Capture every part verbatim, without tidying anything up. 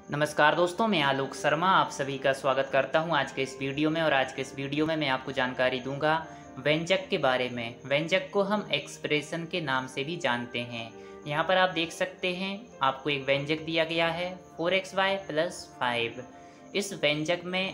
नमस्कार दोस्तों, मैं आलोक शर्मा आप सभी का स्वागत करता हूं आज के इस वीडियो में। और आज के इस वीडियो में मैं आपको जानकारी दूंगा व्यंजक के बारे में। व्यंजक को हम एक्सप्रेशन के नाम से भी जानते हैं। यहां पर आप देख सकते हैं, आपको एक व्यंजक दिया गया है four x y plus five. इस व्यंजक में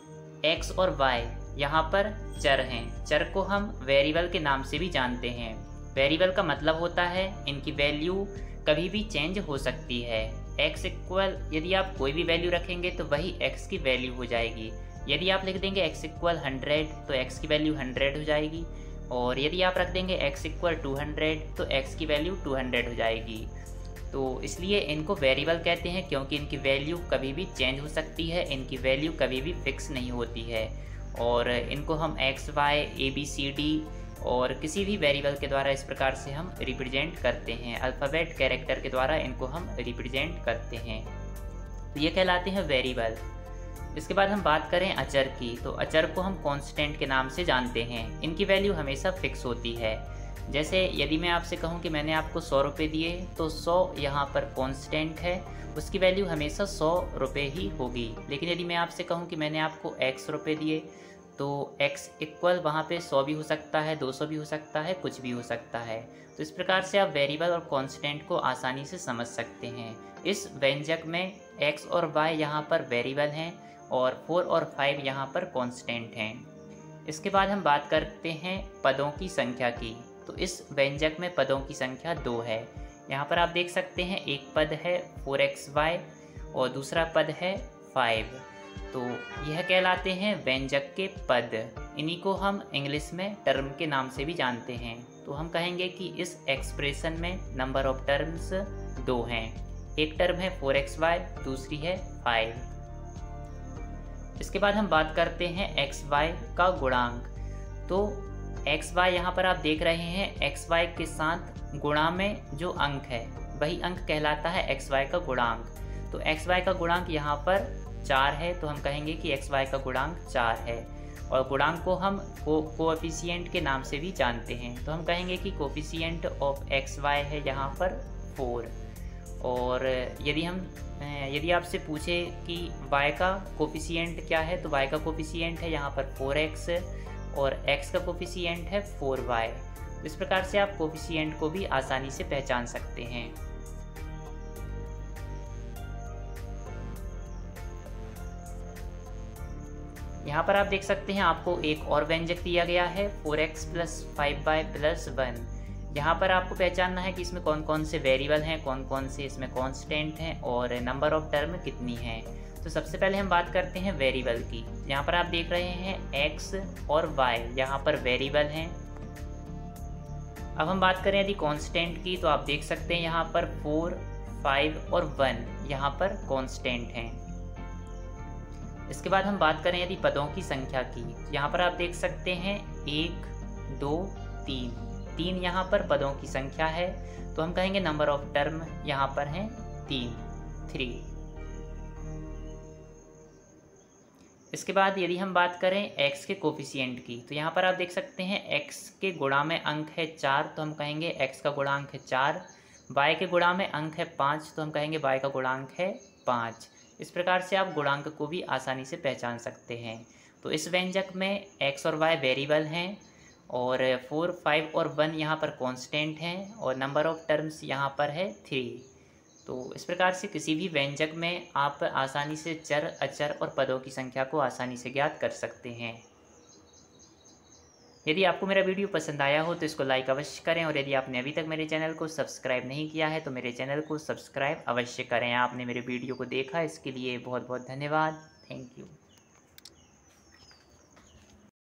एक्स और वाई यहाँ पर चर हैं। चर को हम वेरिएबल के नाम से भी जानते हैं। वेरिएबल का मतलब होता है इनकी वैल्यू कभी भी चेंज हो सकती है। x इक्वल यदि आप कोई भी वैल्यू रखेंगे तो वही x की वैल्यू हो जाएगी। यदि आप लिख देंगे x इक्वल हंड्रेड तो x की वैल्यू हंड्रेड हो जाएगी। और यदि आप रख देंगे x इक्वल टू हंड्रेड तो x की वैल्यू टू हंड्रेड हो जाएगी। तो इसलिए इनको वेरिएबल कहते हैं, क्योंकि इनकी वैल्यू कभी भी चेंज हो सकती है। इनकी वैल्यू कभी भी फिक्स नहीं होती है। और इनको हम x y A B C D और किसी भी वेरिएबल के द्वारा इस प्रकार से हम रिप्रेजेंट करते हैं। अल्फ़ाबेट कैरेक्टर के द्वारा इनको हम रिप्रेजेंट करते हैं। तो ये कहलाते हैं वेरिएबल। इसके बाद हम बात करें अचर की, तो अचर को हम कांस्टेंट के नाम से जानते हैं। इनकी वैल्यू हमेशा फिक्स होती है। जैसे यदि मैं आपसे कहूँ कि मैंने आपको सौ रुपये दिए, तो सौ यहाँ पर कांस्टेंट है, उसकी वैल्यू हमेशा सौ रुपये ही होगी। लेकिन यदि मैं आपसे कहूँ कि मैंने आपको एक्स रुपये दिए, तो x इक्वल वहाँ पे सौ भी हो सकता है, दो सौ भी हो सकता है, कुछ भी हो सकता है। तो इस प्रकार से आप वेरिएबल और कांस्टेंट को आसानी से समझ सकते हैं। इस व्यंजक में x और y यहाँ पर वेरिएबल हैं और फोर और फाइव यहाँ पर कांस्टेंट हैं। इसके बाद हम बात करते हैं पदों की संख्या की। तो इस व्यंजक में पदों की संख्या दो है। यहाँ पर आप देख सकते हैं, एक पद है फोर एक्स वाई और दूसरा पद है फाइव। तो यह कहलाते हैं व्यंजक के पद। इन्हीं को हम इंग्लिश में टर्म के नाम से भी जानते हैं। तो हम कहेंगे कि इस एक्सप्रेशन में नंबर ऑफ टर्म्स दो हैं। एक टर्म है फोर एक्स वाई, दूसरी है फाइव। इसके बाद हम बात करते हैं एक्स वाई का गुणांक। तो एक्स वाई यहाँ पर आप देख रहे हैं, एक्स वाई के साथ गुणा में जो अंक है वही अंक कहलाता है एक्स वाई का गुणांक। तो एक्स वाई का गुणांक यहाँ पर चार है, तो हम कहेंगे कि एक्स वाई का गुणांक चार है। और गुणांक को हम को कोएफिशिएंट के नाम से भी जानते हैं। तो हम कहेंगे कि कोएफिशिएंट ऑफ एक्स वाई है यहाँ पर फोर। और यदि हम यदि आपसे पूछे कि y का कोएफिशिएंट क्या है, तो y का कोएफिशिएंट है यहाँ पर फोर एक्स और x का कोएफिशिएंट है फोर वाई। तो इस प्रकार से आप कोएफिशिएंट को भी आसानी से पहचान सकते हैं। यहाँ पर आप देख सकते हैं, आपको एक और व्यंजक दिया गया है four x plus five y plus one. यहाँ पर आपको पहचानना है कि इसमें कौन कौन से वेरिएबल हैं, कौन कौन से इसमें कांस्टेंट हैं और नंबर ऑफ टर्म कितनी है। तो सबसे पहले हम बात करते हैं वेरिएबल की। यहाँ पर आप देख रहे हैं एक्स और वाई यहाँ पर वेरिएबल हैं। अब हम बात करें यदि कांस्टेंट की, तो आप देख सकते हैं यहाँ पर फोर, फाइव और वन यहाँ पर कांस्टेंट हैं। इसके बाद हम बात करें यदि पदों की संख्या की, यहाँ पर आप देख सकते हैं एक, दो, तीन। तीन यहाँ पर पदों की संख्या है, तो हम कहेंगे नंबर ऑफ टर्म यहाँ पर हैं तीन, थ्री। इसके बाद यदि हम बात करें x के कोफिशिएंट की, तो यहाँ पर आप देख सकते हैं x के गुणा में अंक है चार, तो हम कहेंगे x का गुणांक है चार। y के गुणा में अंक है पाँच, तो हम कहेंगे y का गुणांक है पाँच। इस प्रकार से आप गुणांक को भी आसानी से पहचान सकते हैं। तो इस व्यंजक में x और y वेरिएबल हैं और फोर, फाइव और वन यहाँ पर कांस्टेंट हैं और नंबर ऑफ टर्म्स यहाँ पर है थ्री। तो इस प्रकार से किसी भी व्यंजक में आप आसानी से चर, अचर और पदों की संख्या को आसानी से ज्ञात कर सकते हैं। यदि आपको मेरा वीडियो पसंद आया हो तो इसको लाइक अवश्य करें। और यदि आपने अभी तक मेरे चैनल को सब्सक्राइब नहीं किया है तो मेरे चैनल को सब्सक्राइब अवश्य करें। आपने मेरे वीडियो को देखा, इसके लिए बहुत बहुत धन्यवाद। Thank you.